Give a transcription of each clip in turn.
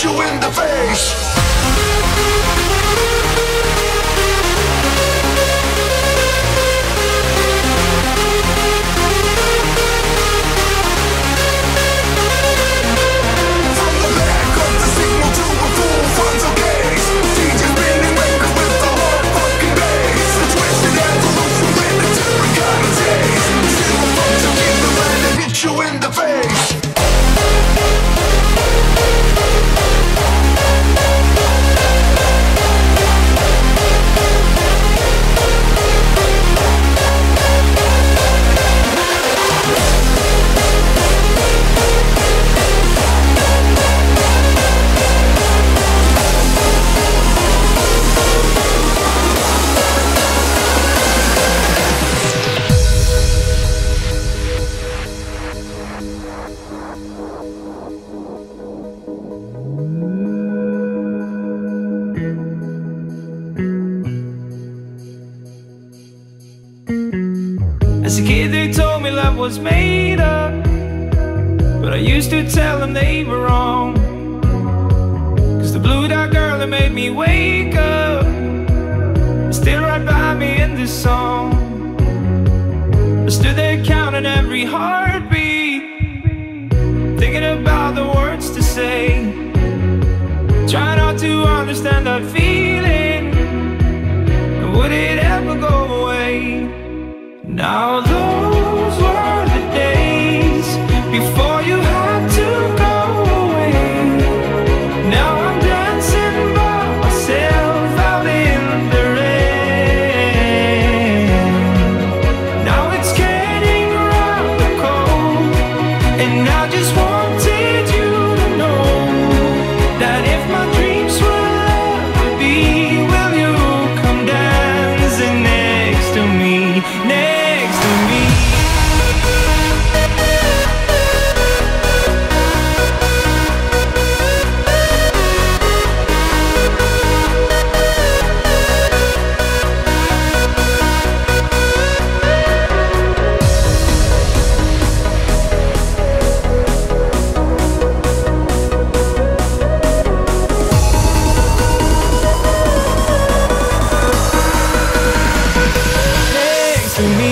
you in the face. You in the face. As a kid they told me love was made up, but I used to tell them they were wrong. Cause the blue dot girl that made me wake up is still right by me in this song. I stood there counting every heartbeat, thinking about the words to say, trying not to understand that feeling. Would it ever go away? Now those were the days before you had to go away. Now I'm dancing by myself out in the rain. Now it's getting rather cold, and I just wanted you to know that if my dreams will ever be, will you come dancing next to me? Next to me. Next to me.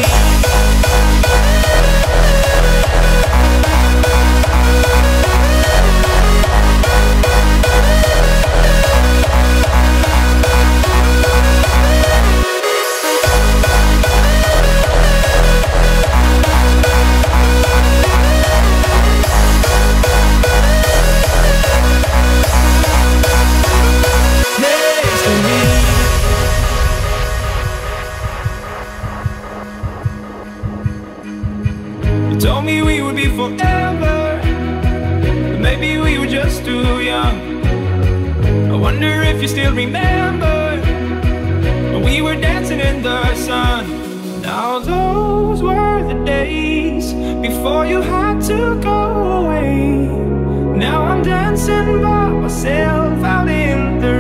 You told me we would be forever, but maybe we were just too young. I wonder if you still remember when we were dancing in the sun. Now those were the days before you had to go away. Now I'm dancing by myself out in the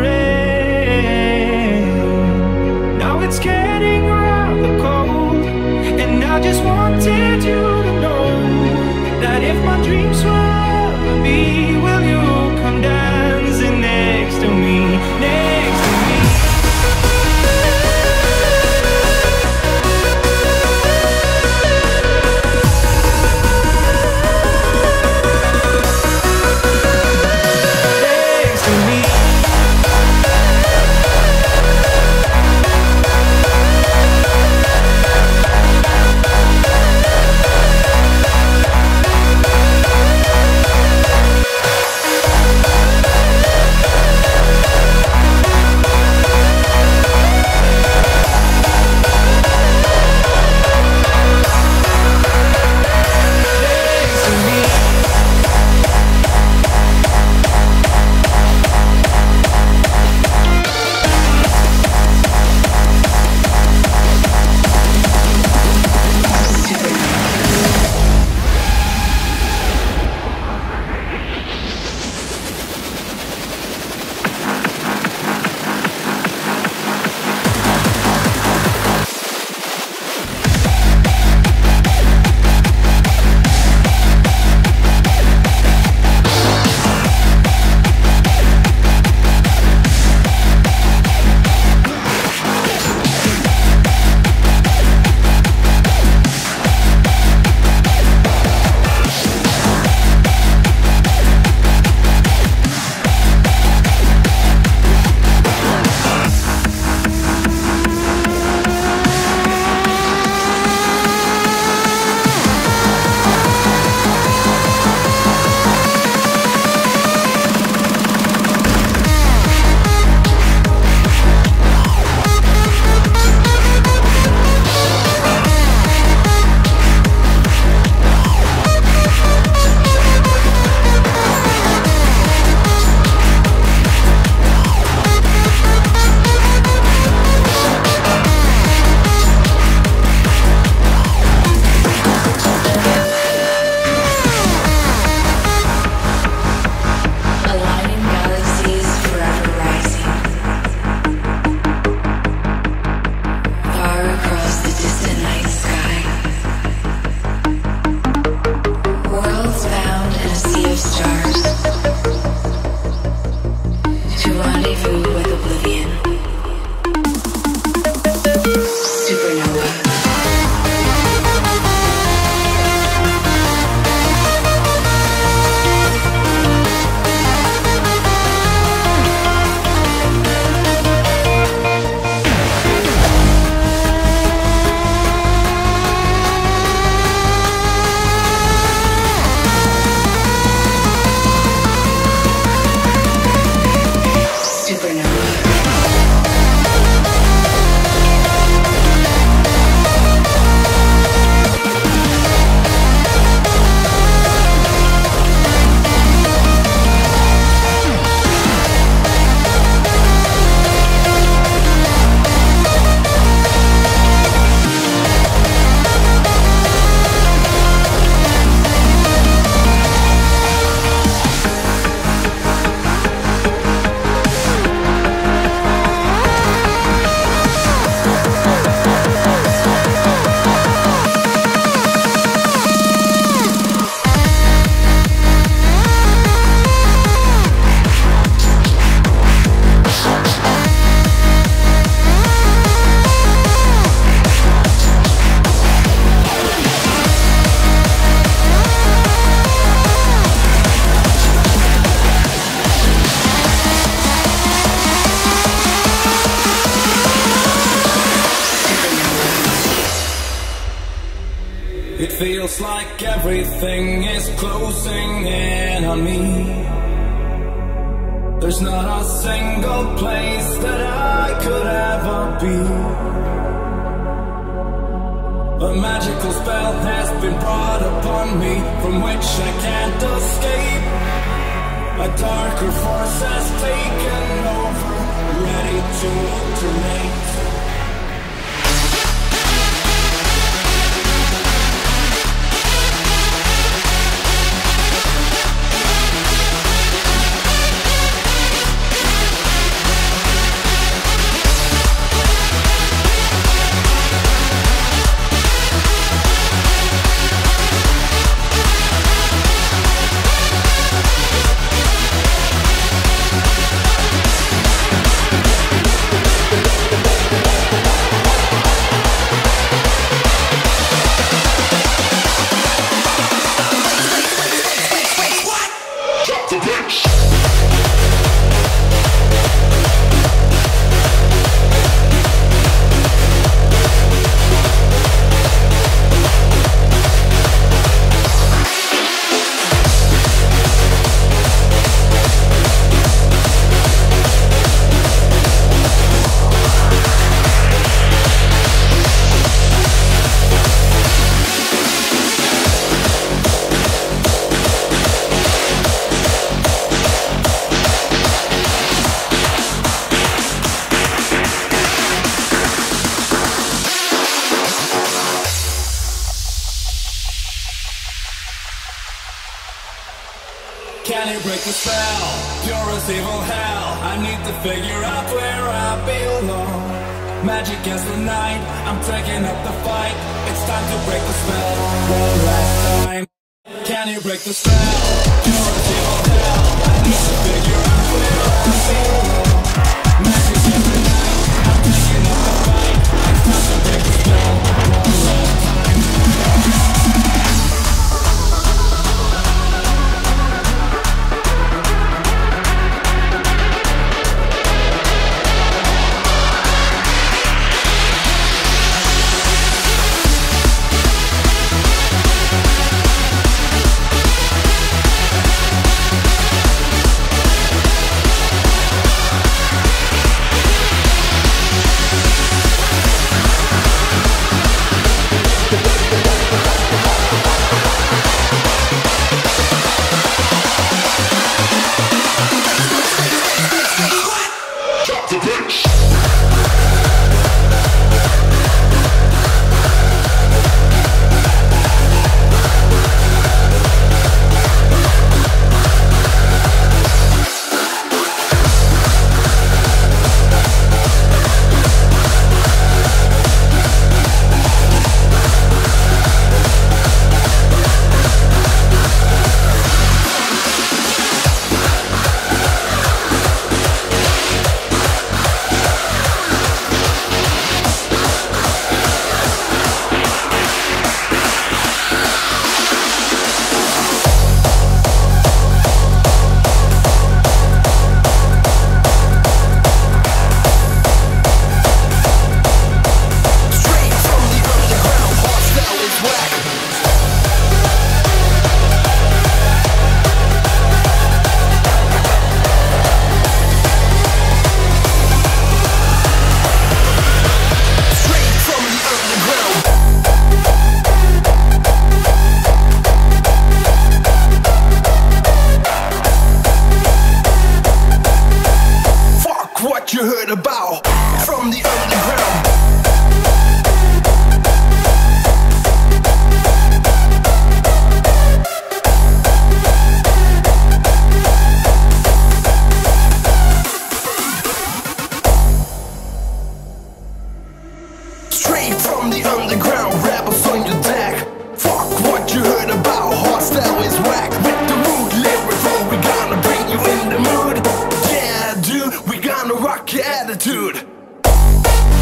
rain. Now it's getting rather cold, and I just wanted you to know that if my dreams will ever be, will you come dancing next to me? Next to me. Next to me. feels like everything is closing in on me. There's not a single place that I could ever be. A magical spell has been brought upon me, from which I can't escape. A darker force has taken over, ready to alternate. Can you break the spell? Pure as evil hell. I need to figure out where I belong. Magic as the night, I'm taking up the fight. It's time to break the spell one last time. Can you break the spell? Pure as evil hell. I need to figure out where I belong. Magic as the night, I'm taking up the fight. It's time to break the spell one last time. What you heard about from the underground. Straight from the underground, rappers on your deck. Fuck what you heard about, hostile is whack. With the mood lyrical, we gonna bring you in the mood. Yeah, dude, we gonna rock your attitude.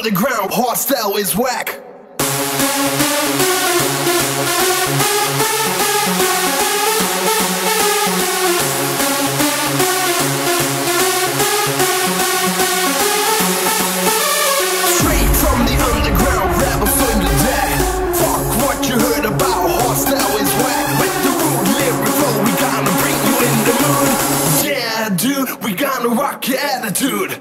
underground, hostile is whack. Straight from the underground, rap from your dad. Fuck what you heard about, hostile is whack. With the rude lyrical, we gonna bring you in the mood. Yeah, dude, we gonna rock your attitude.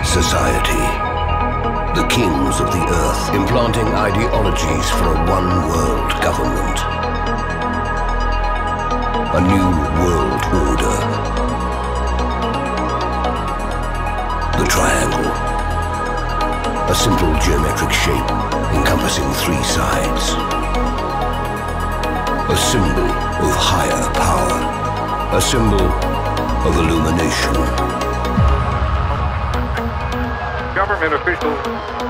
society. The kings of the earth implanting ideologies for a one-world government. A new world order. The triangle. A simple geometric shape encompassing three sides. A symbol of higher power. A symbol of illumination. Government officials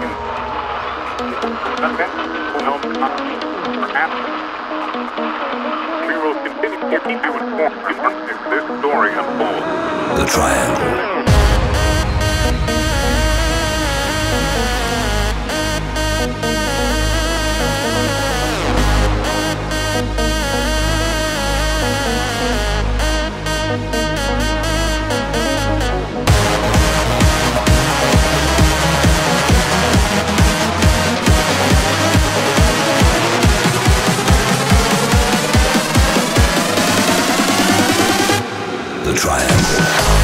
we will continue to keep you informed as this story unfolds. The triangle. The triangle.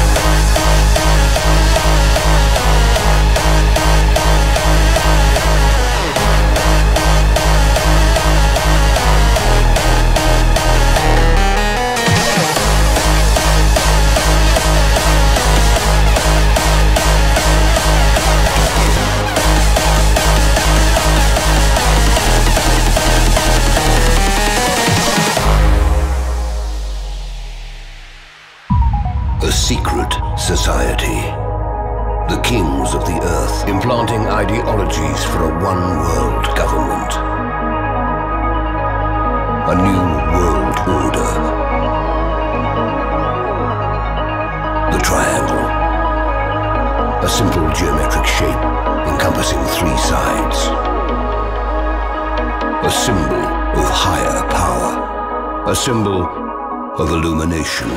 A secret society. The kings of the earth implanting ideologies for a one-world government. A new world order. The triangle. A simple geometric shape encompassing three sides. A symbol of higher power. A symbol of illumination.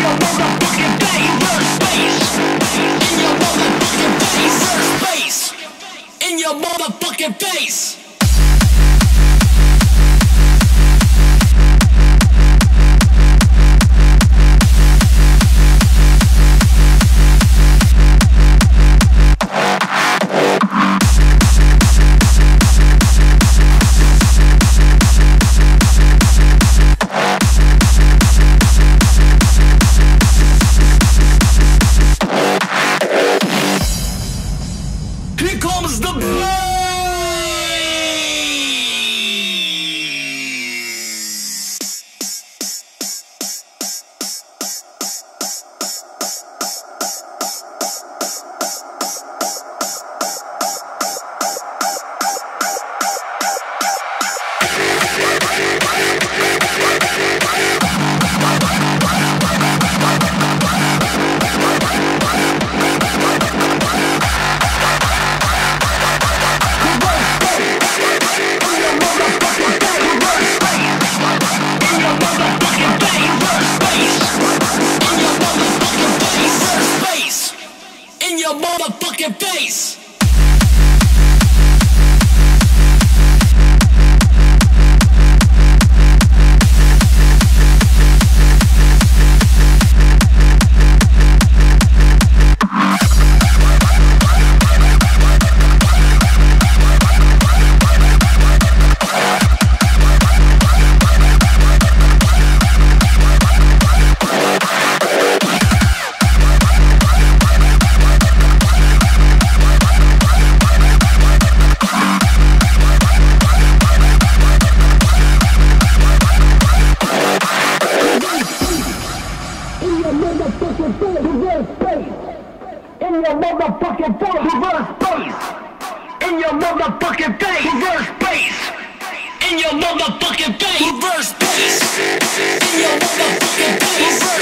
motherfucking face. Reverse bass. In your motherfucking face. Reverse bass. In your motherfucking face.